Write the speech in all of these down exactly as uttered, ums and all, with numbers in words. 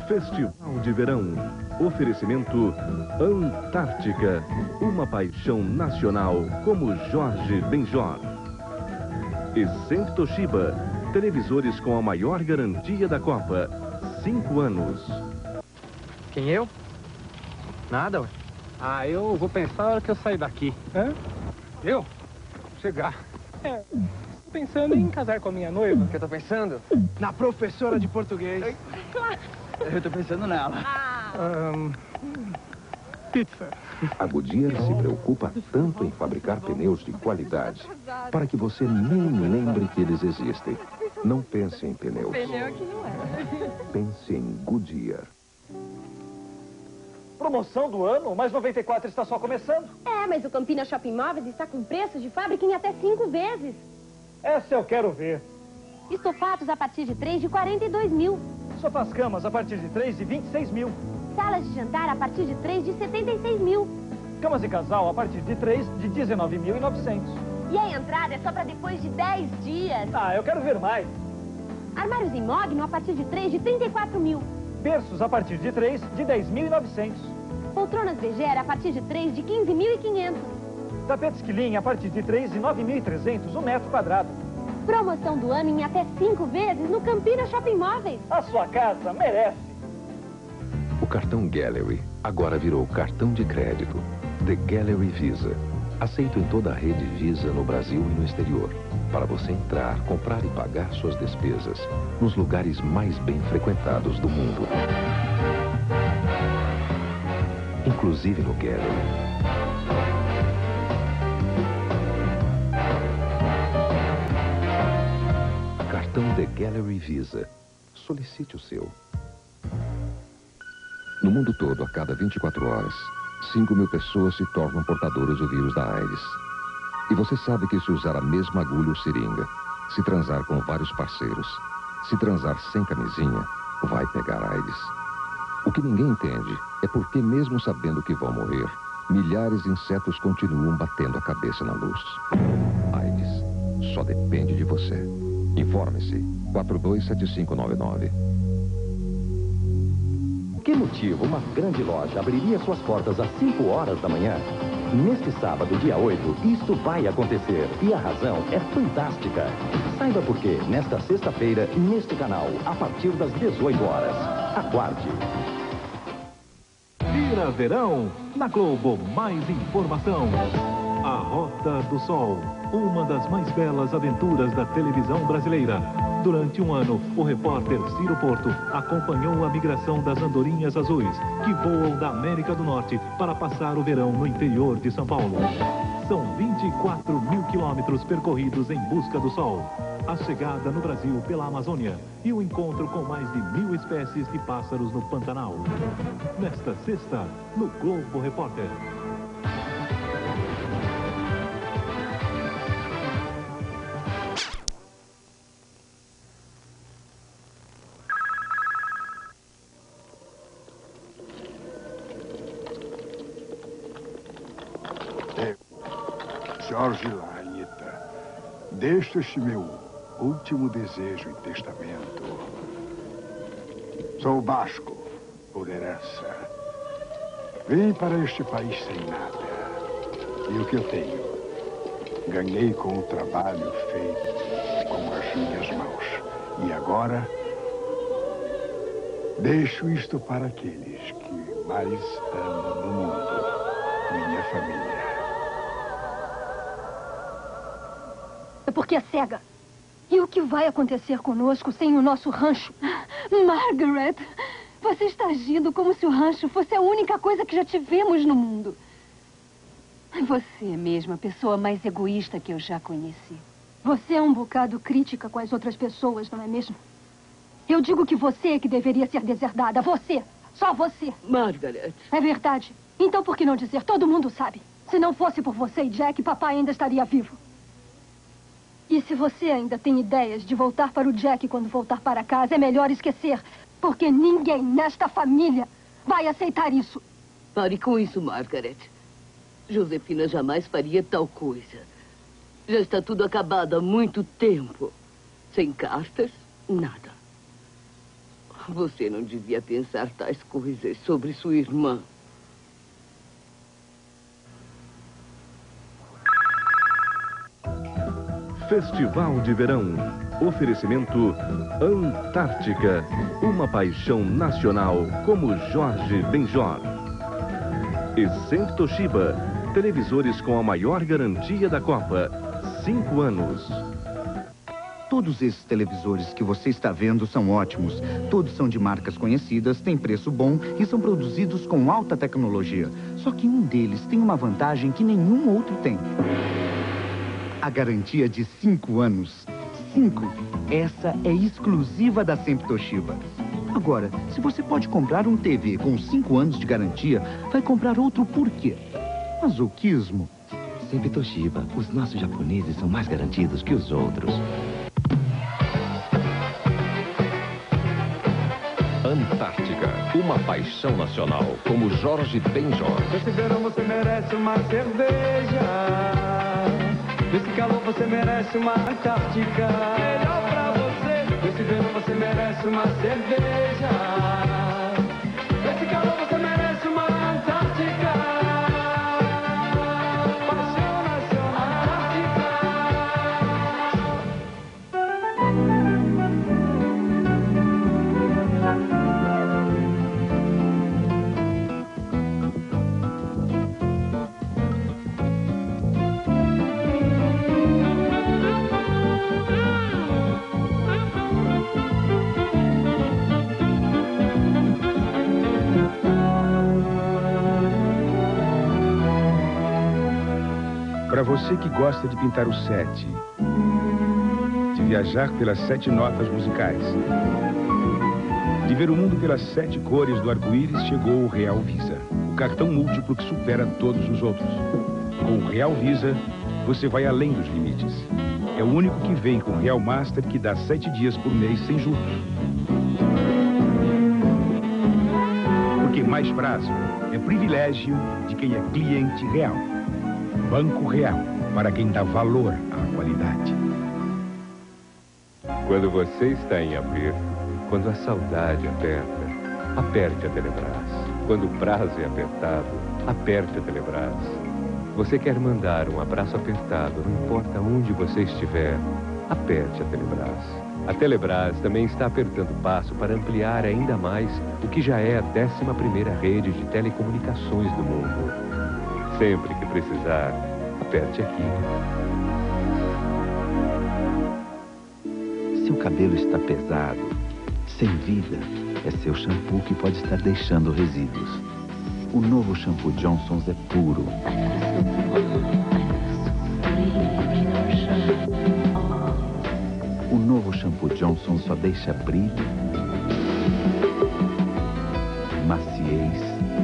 Festival de Verão. Oferecimento Antártica. Uma paixão nacional como Jorge Benjor. E Sempre Toshiba. Televisores com a maior garantia da Copa. Cinco anos. Quem, eu? Nada, ué. Ah, eu vou pensar na hora que eu sair daqui. Hã? Eu? Chegar. É, tô pensando em casar com a minha noiva. O que eu tô pensando? Na professora de português. Eu tô pensando nela. Um, pizza. A Goodyear se preocupa tanto em fabricar pneus de qualidade para que você nem lembre que eles existem. Não pense em pneus. Pneu aqui não é. Pense em Goodyear. Promoção do ano, mas noventa e quatro está só começando. É, mas o Campina Shopping Móveis está com preço de fábrica em até cinco vezes. Essa eu quero ver. Estofados a partir de três de quarenta e dois mil. Sofás camas a partir de três de vinte e seis mil. Salas de jantar a partir de três de setenta e seis mil. Camas de casal a partir de três de dezenove mil e novecentos. E a entrada é só para depois de dez dias. Ah, eu quero ver mais. Armários em mogno a partir de três de trinta e quatro mil. Berços a partir de três de dez mil e novecentos. Poltronas Vegera a partir de três de quinze mil e quinhentos. Tapetes Quilin a partir de três de nove mil e trezentos o metro quadrado. Promoção do ano em até cinco vezes no Campina Shopping Móveis. A sua casa merece. O cartão Gallery agora virou cartão de crédito. The Gallery Visa. Aceito em toda a rede Visa no Brasil e no exterior. Para você entrar, comprar e pagar suas despesas nos lugares mais bem frequentados do mundo. Inclusive no Gallery. Cartão The Gallery Visa. Solicite o seu. No mundo todo, a cada vinte e quatro horas, cinco mil pessoas se tornam portadoras do vírus da AIDS. E você sabe que se usar a mesma agulha ou seringa, se transar com vários parceiros, se transar sem camisinha, vai pegar AIDS. O que ninguém entende é porque, mesmo sabendo que vão morrer, milhares de insetos continuam batendo a cabeça na luz. AIDS só depende de você. Informe-se. quatro dois sete cinco nove nove. Que motivo uma grande loja abriria suas portas às cinco horas da manhã? Neste sábado, dia oito, isto vai acontecer. E a razão é fantástica. Saiba por quê nesta sexta-feira, neste canal, a partir das dezoito horas. Aguarde. Vira Verão, na Globo Mais Informação. A Rota do Sol, uma das mais belas aventuras da televisão brasileira. Durante um ano, o repórter Ciro Porto acompanhou a migração das andorinhas azuis, que voam da América do Norte para passar o verão no interior de São Paulo. São vinte e quatro mil quilômetros percorridos em busca do sol. A chegada no Brasil pela Amazônia e o encontro com mais de mil espécies de pássaros no Pantanal. Nesta sexta, no Globo Repórter. Jorge Laíta, deixo-te meu último desejo e testamento. Sou basco, por herança. Vim para este país sem nada. E o que eu tenho, ganhei com o trabalho feito com as minhas mãos. E agora, deixo isto para aqueles que mais amo no mundo, minha família. É porque é cega. E o que vai acontecer conosco sem o nosso rancho? Margaret, você está agindo como se o rancho fosse a única coisa que já tivemos no mundo. Você é mesmo a pessoa mais egoísta que eu já conheci. Você é um bocado crítica com as outras pessoas, não é mesmo? Eu digo que você é que deveria ser deserdada. Você. Só você. Margaret. É verdade. Então por que não dizer? Todo mundo sabe. Se não fosse por você e Jack, papai ainda estaria vivo. E se você ainda tem ideias de voltar para o Jack quando voltar para casa, é melhor esquecer. Porque ninguém nesta família vai aceitar isso. Pare com isso, Margaret. Josefina jamais faria tal coisa. Já está tudo acabado há muito tempo. Sem cartas, nada. Você não devia pensar tais coisas sobre sua irmã. Festival de Verão. Oferecimento Antártica. Uma paixão nacional como Jorge Benjor. E Sempre Toshiba. Televisores com a maior garantia da Copa. Cinco anos. Todos esses televisores que você está vendo são ótimos. Todos são de marcas conhecidas, têm preço bom e são produzidos com alta tecnologia. Só que um deles tem uma vantagem que nenhum outro tem. A garantia de cinco anos. Cinco. Essa é exclusiva da Sempre Toshiba. Agora, se você pode comprar um T V com cinco anos de garantia, vai comprar outro por quê? Masoquismo. Sempre Toshiba. Os nossos japoneses são mais garantidos que os outros. Antártica, uma paixão nacional, como Jorge Benjor. Esse verão você merece uma cerveja. Nesse calor você merece uma Antártica. Melhor pra você. Nesse verão você merece uma cerveja. Nesse calor você merece uma Antártica. Paixão nacional Antártica. Para você que gosta de pintar o sete, de viajar pelas sete notas musicais, de ver o mundo pelas sete cores do arco-íris, chegou o Real Visa, o cartão múltiplo que supera todos os outros. Com o Real Visa, você vai além dos limites. É o único que vem com o Real Master, que dá sete dias por mês sem juros. Porque mais prazo é privilégio de quem é cliente real. Banco Real, para quem dá valor à qualidade. Quando você está em aperto, quando a saudade aperta, aperte a Telebrás. Quando o prazo é apertado, aperte a Telebrás. Você quer mandar um abraço apertado, não importa onde você estiver, aperte a Telebrás. A Telebrás também está apertando o passo para ampliar ainda mais o que já é a décima primeira rede de telecomunicações do mundo. Sempre que precisar, aperte aqui. Seu cabelo está pesado, sem vida, é seu shampoo que pode estar deixando resíduos. O novo shampoo Johnson's é puro. O novo shampoo Johnson só deixa brilho, maciez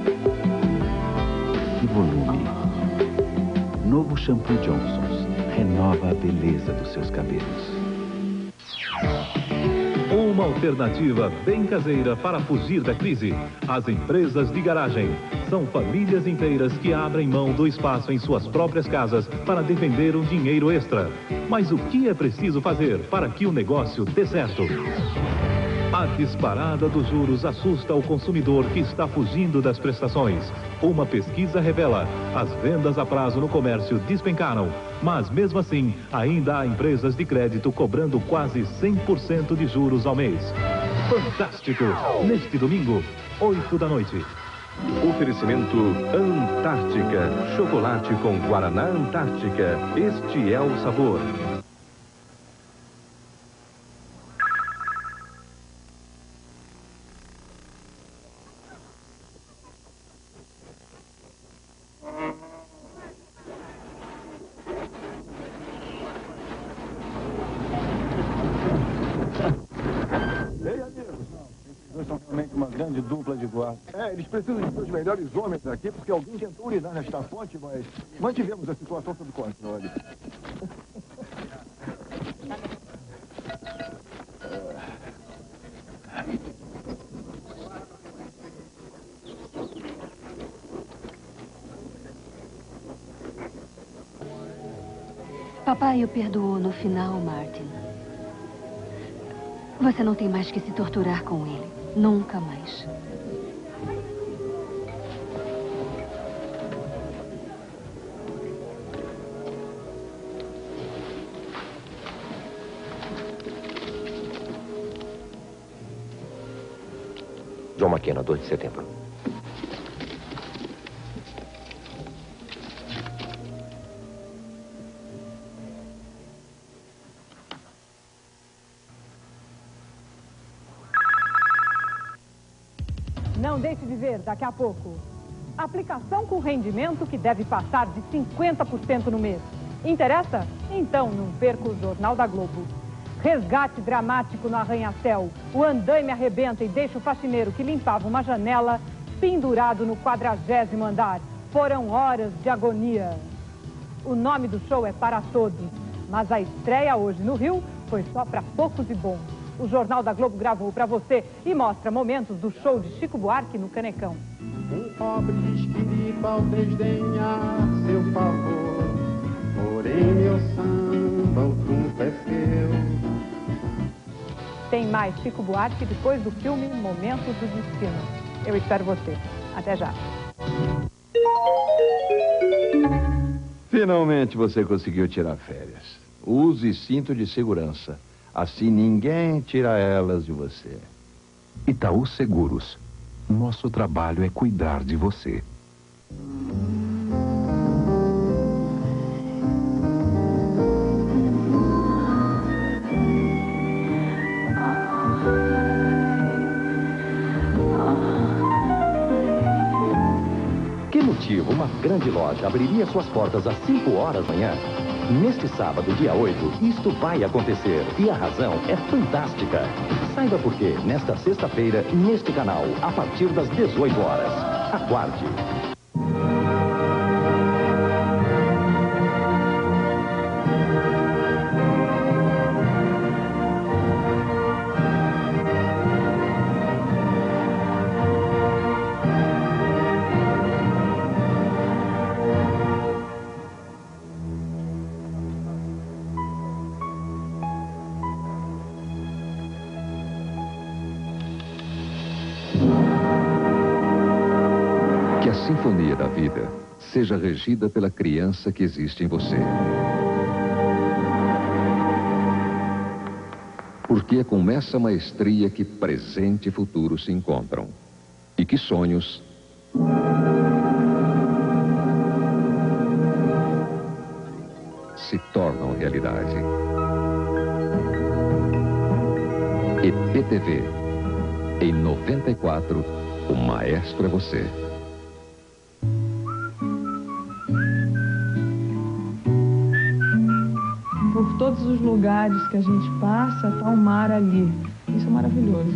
e volume. Novo shampoo Johnson's renova a beleza dos seus cabelos. Uma alternativa bem caseira para fugir da crise. As empresas de garagem. São famílias inteiras que abrem mão do espaço em suas próprias casas para defender um dinheiro extra. Mas o que é preciso fazer para que o negócio dê certo? A disparada dos juros assusta o consumidor que está fugindo das prestações. Uma pesquisa revela: as vendas a prazo no comércio despencaram. Mas mesmo assim, ainda há empresas de crédito cobrando quase cem por cento de juros ao mês. Fantástico! Neste domingo, oito da noite. Oferecimento Antártica. Chocolate com Guaraná Antártica. Este é o sabor. Grande dupla de guarda. É, eles precisam de seus melhores homens aqui, porque alguém tentou urinar nesta fonte, mas mantivemos a situação sob controle. Papai o perdoou no final, Martin. Você não tem mais que se torturar com ele. Nunca mais. John McKenna, dois de setembro. Não deixe de ver daqui a pouco. Aplicação com rendimento que deve passar de cinquenta por cento no mês. Interessa? Então não perca o Jornal da Globo. Resgate dramático no arranha-céu. O andaime arrebenta e deixa o faxineiro que limpava uma janela pendurado no quadragésimo andar. Foram horas de agonia. O nome do show é Para Todos, mas a estreia hoje no Rio foi só para poucos e bons. O Jornal da Globo gravou para você e mostra momentos do show de Chico Buarque no Canecão. Um pobre esquilipa ao desdenhar seu favor, porém meu samba, o trunfo é seu. Tem mais Chico Buarque depois do filme Momentos do Destino. Eu espero você. Até já. Finalmente você conseguiu tirar férias. Use cinto de segurança. Assim ninguém tira elas de você. Itaú Seguros. Nosso trabalho é cuidar de você. Que motivo uma grande loja abriria suas portas às cinco horas da manhã? Neste sábado, dia oito, isto vai acontecer. E a razão é fantástica. Saiba por quê nesta sexta-feira, neste canal, a partir das dezoito horas. Aguarde. A sinfonia da vida seja regida pela criança que existe em você. Porque é com essa maestria que presente e futuro se encontram. E que sonhos se tornam realidade. E P T V. Em noventa e quatro, o maestro é você. Por todos os lugares que a gente passa, está o mar ali. Isso é maravilhoso.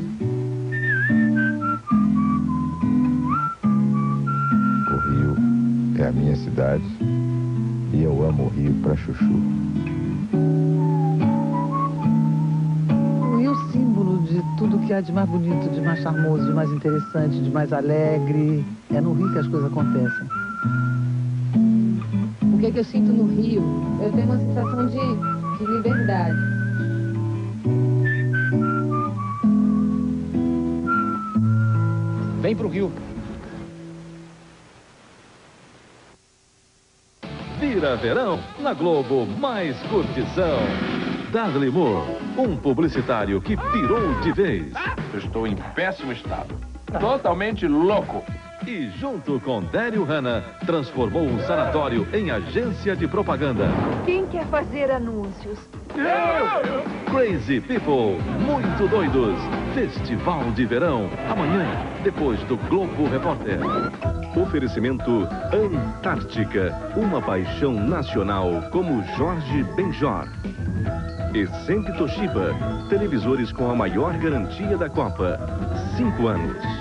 O Rio é a minha cidade e eu amo o Rio pra chuchu. O Rio é símbolo de tudo que há de mais bonito, de mais charmoso, de mais interessante, de mais alegre. É no Rio que as coisas acontecem. O que, é que eu sinto no Rio? Eu tenho uma sensação de... de liberdade. Vem pro Rio. Vira verão na Globo Mais Curtição. Dudley Moore, um publicitário que pirou de vez. Eu estou em péssimo estado. Totalmente louco. E junto com Dério Hanna, transformou um sanatório em agência de propaganda. Quem quer fazer anúncios? Eu! Crazy People, muito doidos. Festival de verão, amanhã, depois do Globo Repórter. Oferecimento Antártica, uma paixão nacional como Jorge Benjor. E Sempre Toshiba, televisores com a maior garantia da Copa. Cinco anos.